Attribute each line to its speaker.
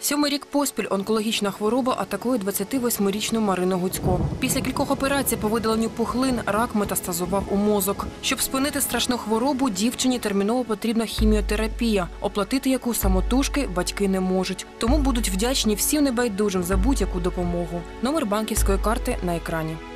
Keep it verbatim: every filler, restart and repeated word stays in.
Speaker 1: Сьомий рік поспіль онкологічна хвороба атакує двадцятивосьмирічну Марину Гуцько. Після кількох операцій по видаленню пухлин рак метастазував у мозок. Щоб спинити страшну хворобу, дівчині терміново потрібна хіміотерапія, оплатити яку самотужки батьки не можуть. Тому будуть вдячні всім небайдужим за будь-яку допомогу. Номер банківської карти на екрані.